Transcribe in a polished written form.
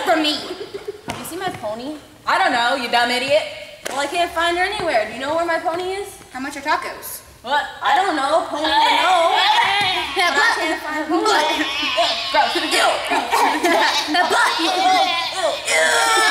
from me. Have you seen my pony? I don't know, you dumb idiot. Well, I can't find her anywhere. Do you know where my pony is? How much are tacos? What? I don't know. Pony, I know. Yeah, But I can't find pony. Gross. Ew. Ew.